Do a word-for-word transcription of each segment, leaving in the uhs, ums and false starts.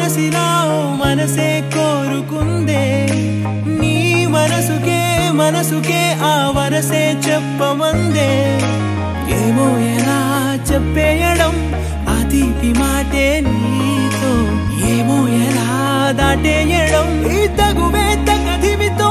మనసిలా మనసే కోరుకుందే నీ మనసుకే మనసుకే ఆ వరసే చెప్పమందే ఏమో ఎలా చెప్పేయడం ఆ తీపి మాటే నీతో ఏమో ఎలా దాటేయడం ఈ తగువే తగదివితో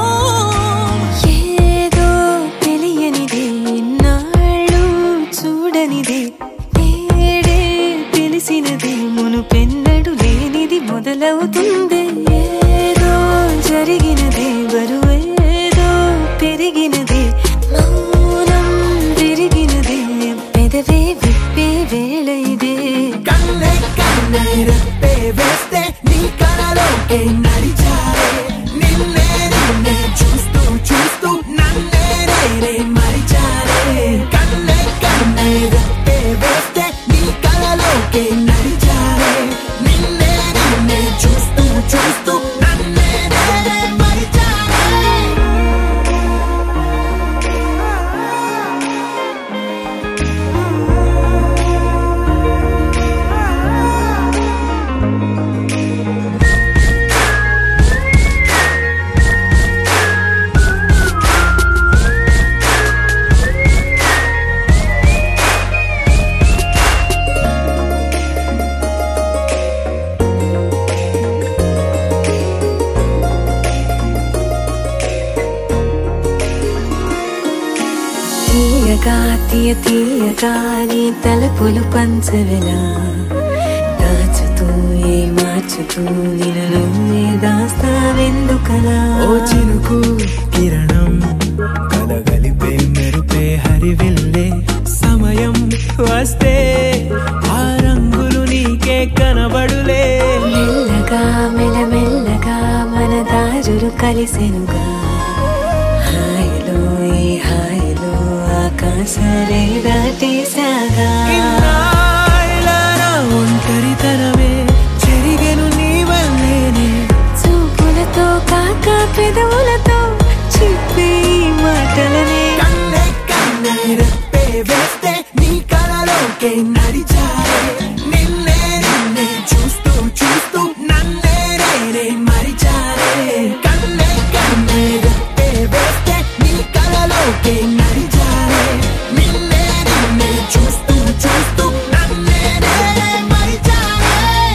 ఏదో తెలియనిదే నాళ్ళు చూడనిదే తేడే తెలిసినదే మునుపెన్నడు లేనిది మొదలవుతుంది ఏదో జరిగినదే బరువేదో పెరిగినదే మౌనం విరిగినదే పెదవే విప్పే వేళ ఇదే కన్నే కన్నే రెప్పే వేస్తే నీ కలలోకే నడిచారే నిన్నే నిన్నే చూస్తూ చూస్తూ నన్నే నేనే మరిచారే కన్నే కన్నే రెప్పే వేస్తే నీ కలలోకే నడిచారే నిన్నే నిన్నే చూస్తూ చూస్తూ నన్నే నేనే మరిచారే తీయగా తీయ తీయగా నీ తలపులు పంచవెలా దాచుతూ ఏ మార్చుతూ నిన్ను నువ్వే దాస్తావెందుకలా ఓ చినుకు కిరణం కలగలిపే మెరుపే హరివిల్లే సమయం వస్తే ఆ రంగులు నీకే కనబడులే మెల్లగా మెల్లమెల్లగా మన దారులు కలిసెనుగా హాయిలో ఈ హాయిలో ఆకాశాలే దాటేసాగా ఇన్నాళ్ళ నా ఒంటరితనమే చెరిగెను నీ వల్లేనే చూపులతో కాక పెదవులతో చెప్పే ఈ మాటలనే కన్నే కన్నే రెప్పే వేస్తే నీ కలలోకే నడిచారే నిన్నే నిన్నే చూస్తూ చూస్తూ నన్నే నేనే మరిచారే కన్నే కన్నే రెప్పే వేస్తే నీ కలలోకే నడిచారే నిన్నే నిన్నే చూస్తూ చూస్తూ నన్నే నేనే మరిచారే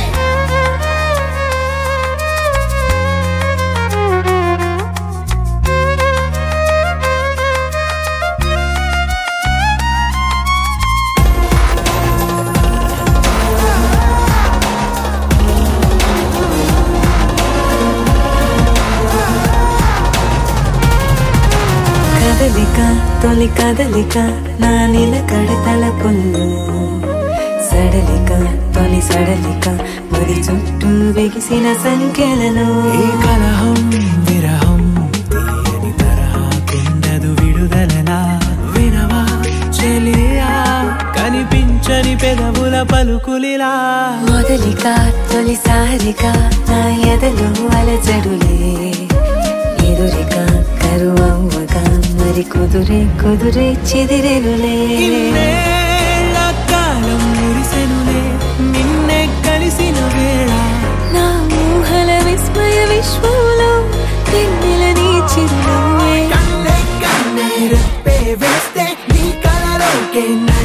కదలిక తొలి కదలిక నా నిలకడ తలపుల్లో సడలిక తొలి సడలిక మరి చుట్టూ బిగిసిన సంఖ్యలను ఈ కలహం విరహం తీయని తరహాకుండదు విడుదలలా వినవా చెలియా కనిపించని పెదవుల పలుకులిలా మొదలిక తొలిసారిక నా ఎదలో అలజడులే ఎదురిక కరువవ్వగా మరి కుదురే కుదురే చెదిరెనులే ఇన్నేళ్ల కాలం మురిసెనులే నిన్నే కలిసిన వేళ నా ఊహల విస్మయ విశ్వంలో తెన్నెల నీ చిరునవ్వే కన్నే కన్నే రెప్పే వేస్తే నీ కలలోకే